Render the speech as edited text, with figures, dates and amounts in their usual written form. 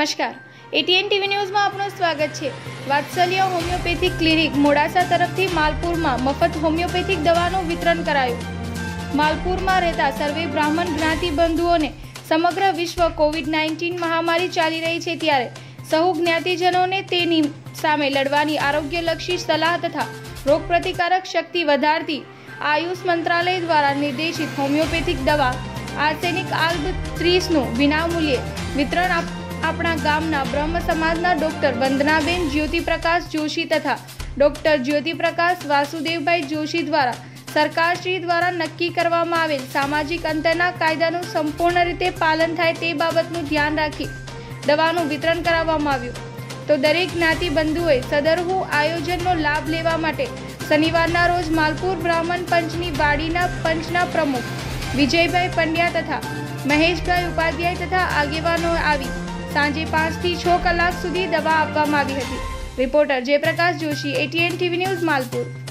નમસ્કાર, ATN TV ન્યૂઝમાં આપનું સ્વાગત છે। વાત્સલ્ય હોમિયોપેથિક ક્લિનિક મોડાસા તરફથી માલપુરમાં મફત હોમિયોપેથિક દવાનું વિતરણ કરાયું। માલપુરમાં રહેતા સર્વે બ્રાહ્મણ જ્ઞાતિ બંધુઓને સમગ્ર વિશ્વ કોવિડ-19 મહામારી ચાલી રહી છે, ત્યારે સહુ જ્ઞાતિજનોને તેની સામે લડવાની આરોગ્યલક્ષી સલાહ તથા રોગપ્રતિકારક શક્તિ વધારતી આયુષ મંત્રાલય દ્વારા નિર્દેશિત હોમિયોપેથિક દવા આર્સેનિક આલ્બ 30નું વિનામૂલ્યે વિતરણ આપણા ગામના બ્રહ્મ સમાજના ડોક્ટર વંદનાબેન જ્યોતિપ્રકાશ જોશી તથા ડોક્ટર જ્યોતિપ્રકાશ વાસુદેવભાઈ જોશી દ્વારા સરકારશ્રી દ્વારા નક્કી કરવામાં આવેલ સામાજિક અંતરના કાયદાનું સંપૂર્ણ રીતે પાલન થાય તે બાબતનું ધ્યાન રાખી દવાનું વિતરણ કરાવવામાં આવ્યું। તો દરેક જ્ઞાતિ બંધુઓએ સદરહુ આયોજનનો લાભ લેવા માટે શનિવારના રોજ માલપુર બ્રાહ્મણ પંચની વાડીના પંચના પ્રમુખ વિજયભાઈ પંડ્યા તથા મહેશભાઈ ઉપાધ્યાય તથા આગેવાનો આવી સાંજે 5 થી 6 કલાક સુધી દવા આપવામાં આવી હતી। Reporter Jayprakash Joshi, ATN TV news, Malpur.